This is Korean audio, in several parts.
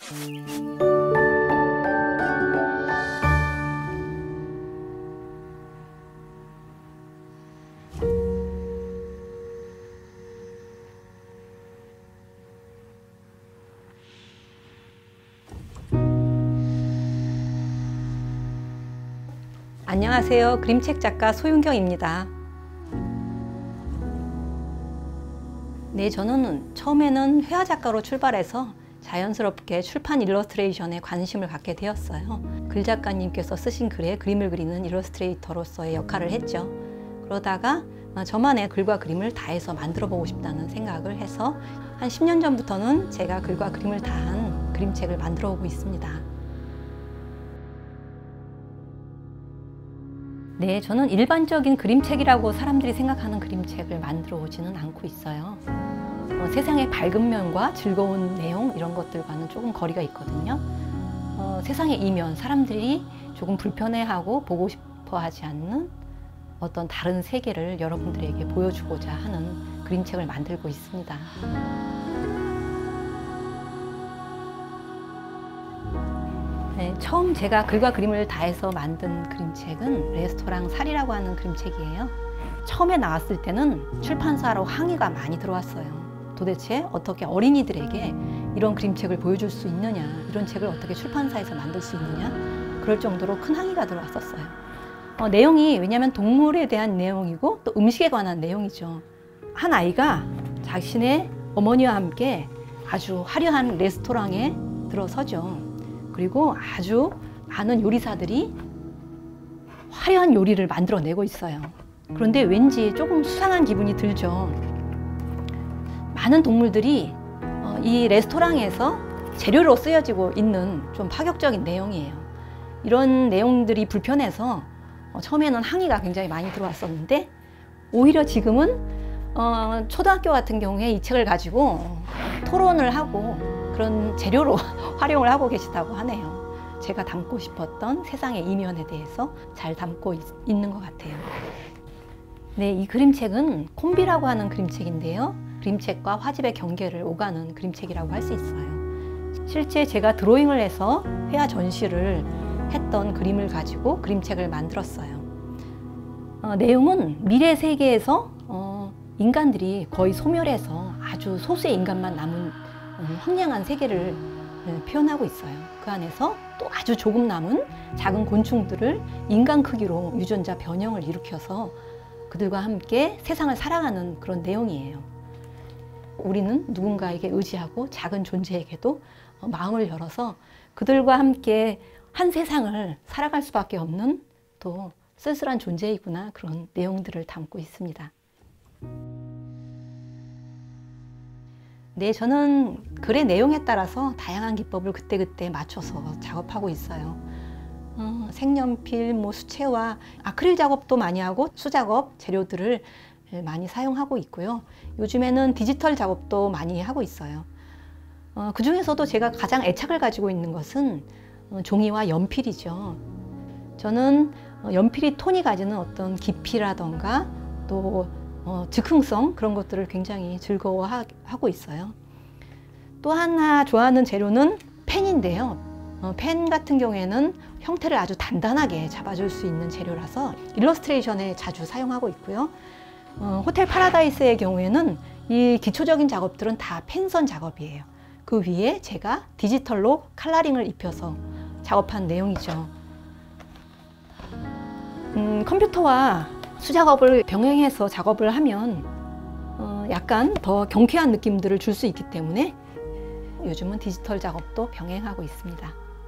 안녕하세요. 그림책 작가 소윤경입니다. 네, 저는 처음에는 회화 작가로 출발해서 자연스럽게 출판 일러스트레이션에 관심을 갖게 되었어요. 글 작가님께서 쓰신 글에 그림을 그리는 일러스트레이터로서의 역할을 했죠. 그러다가 저만의 글과 그림을 다해서 만들어 보고 싶다는 생각을 해서 한 10년 전부터는 제가 글과 그림을 다한 그림책을 만들어 오고 있습니다. 네, 저는 일반적인 그림책이라고 사람들이 생각하는 그림책을 만들어 오지는 않고 있어요. 세상의 밝은 면과 즐거운 내용 이런 것들과는 조금 거리가 있거든요. 세상의 이면, 사람들이 조금 불편해하고 보고 싶어 하지 않는 어떤 다른 세계를 여러분들에게 보여주고자 하는 그림책을 만들고 있습니다. 네, 처음 제가 글과 그림을 다해서 만든 그림책은 레스토랑 살이라고 하는 그림책이에요. 처음에 나왔을 때는 출판사로 항의가 많이 들어왔어요. 도대체 어떻게 어린이들에게 이런 그림책을 보여줄 수 있느냐, 이런 책을 어떻게 출판사에서 만들 수 있느냐, 그럴 정도로 큰 항의가 들어왔었어요. 내용이 왜냐하면 동물에 대한 내용이고 또 음식에 관한 내용이죠. 한 아이가 자신의 어머니와 함께 아주 화려한 레스토랑에 들어서죠. 그리고 아주 많은 요리사들이 화려한 요리를 만들어내고 있어요. 그런데 왠지 조금 수상한 기분이 들죠. 많은 동물들이 이 레스토랑에서 재료로 쓰여지고 있는 좀 파격적인 내용이에요. 이런 내용들이 불편해서 처음에는 항의가 굉장히 많이 들어왔었는데 오히려 지금은 초등학교 같은 경우에 이 책을 가지고 토론을 하고 그런 재료로 활용을 하고 계시다고 하네요. 제가 담고 싶었던 세상의 이면에 대해서 잘 담고 있는 것 같아요. 네, 이 그림책은 콤비라고 하는 그림책인데요. 그림책과 화집의 경계를 오가는 그림책이라고 할 수 있어요. 실제 제가 드로잉을 해서 회화 전시를 했던 그림을 가지고 그림책을 만들었어요. 내용은 미래 세계에서 인간들이 거의 소멸해서 아주 소수의 인간만 남은 황량한 세계를 표현하고 있어요. 그 안에서 또 아주 조금 남은 작은 곤충들을 인간 크기로 유전자 변형을 일으켜서 그들과 함께 세상을 살아가는 그런 내용이에요. 우리는 누군가에게 의지하고 작은 존재에게도 마음을 열어서 그들과 함께 한 세상을 살아갈 수밖에 없는 또 쓸쓸한 존재이구나, 그런 내용들을 담고 있습니다. 네, 저는 글의 내용에 따라서 다양한 기법을 그때그때 맞춰서 작업하고 있어요. 색연필, 수채화, 아크릴 작업도 많이 하고 수작업 재료들을 많이 사용하고 있고요. 요즘에는 디지털 작업도 많이 하고 있어요. 그 중에서도 제가 가장 애착을 가지고 있는 것은 종이와 연필이죠. 저는 연필이 톤이 가지는 어떤 깊이라던가 또 즉흥성, 그런 것들을 굉장히 즐거워하고 있어요. 또 하나 좋아하는 재료는 펜인데요. 펜 같은 경우에는 형태를 아주 단단하게 잡아줄 수 있는 재료라서 일러스트레이션에 자주 사용하고 있고요. 호텔 파라다이스의 경우에는 이 기초적인 작업들은 다 펜선 작업이에요. 그 위에 제가 디지털로 컬러링을 입혀서 작업한 내용이죠. 컴퓨터와 수작업을 병행해서 작업을 하면 약간 더 경쾌한 느낌들을 줄 수 있기 때문에 요즘은 디지털 작업도 병행하고 있습니다.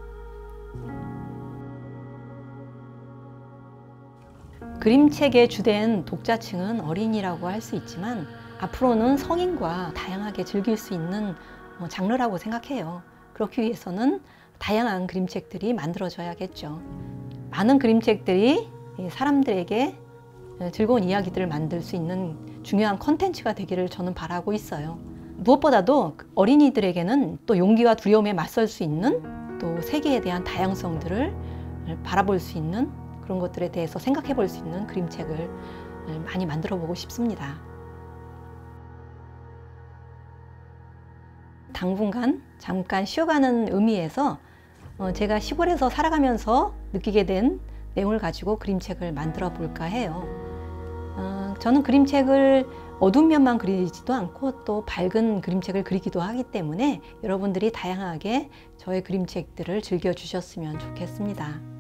그림책의 주된 독자층은 어린이라고 할 수 있지만 앞으로는 성인과 다양하게 즐길 수 있는 장르라고 생각해요. 그렇기 위해서는 다양한 그림책들이 만들어져야겠죠. 많은 그림책들이 사람들에게 즐거운 이야기들을 만들 수 있는 중요한 콘텐츠가 되기를 저는 바라고 있어요. 무엇보다도 어린이들에게는 또 용기와 두려움에 맞설 수 있는 또 세계에 대한 다양성들을 바라볼 수 있는 그런 것들에 대해서 생각해 볼 수 있는 그림책을 많이 만들어 보고 싶습니다. 당분간 잠깐 쉬어가는 의미에서 제가 시골에서 살아가면서 느끼게 된 내용을 가지고 그림책을 만들어 볼까 해요. 저는 그림책을 어두운 면만 그리지도 않고 또 밝은 그림책을 그리기도 하기 때문에 여러분들이 다양하게 저의 그림책들을 즐겨주셨으면 좋겠습니다.